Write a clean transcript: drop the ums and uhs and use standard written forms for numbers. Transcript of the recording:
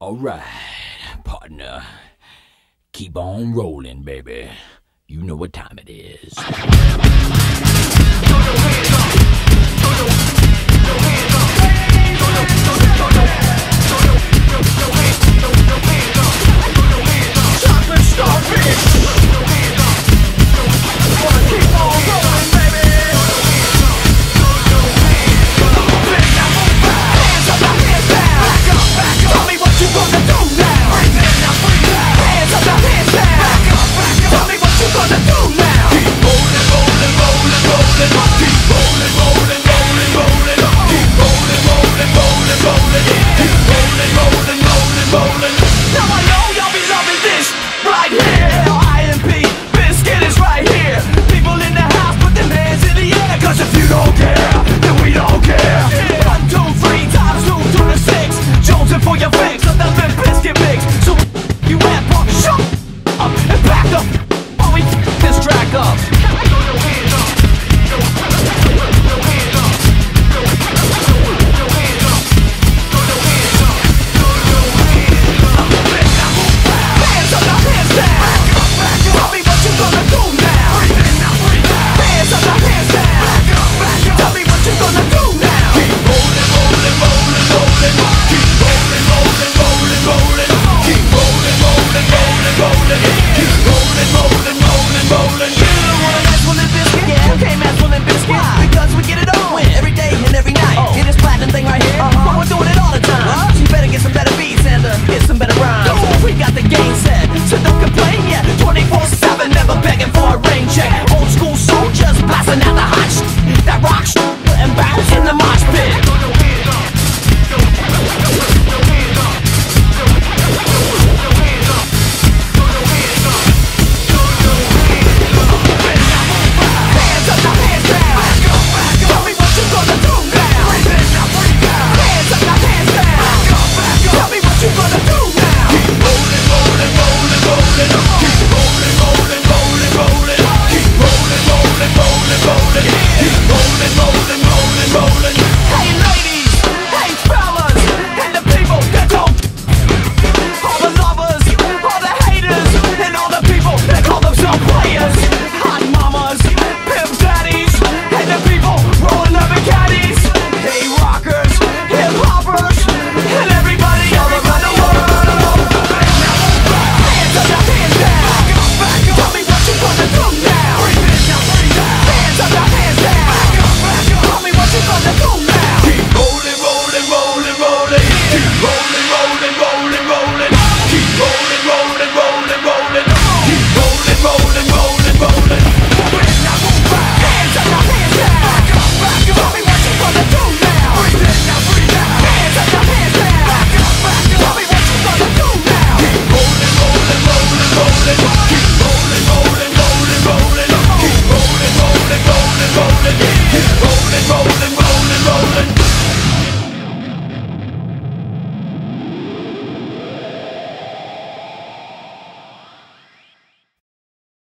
Alright, partner. Keep on rolling, baby. You know what time it is. Chocolate starfish. Wanna keep on rolling, baby. Hands up, hands down. Back up, back up. Tell me what you gonna do now. Hands up, hands down. Back up, back up. Tell me what you gonna do now. Keep rolling, rolling, rolling, rolling. Keep rolling, rolling, rolling, rolling. Keep rolling, rolling, rolling, rolling. Keep rolling, rolling, rolling, rolling. Now I know y'all be loving this right here. Limp Bizkit is right here. People in the house, put them hands in the air. Cause if you don't care, then we don't care. 1, 2, 3 times 2 to the 6. Jonesing for your fix of the Limp Bizkit mix. So you have punk, shut up and back up while we this track up. Rolling, rolling, rolling, rolling.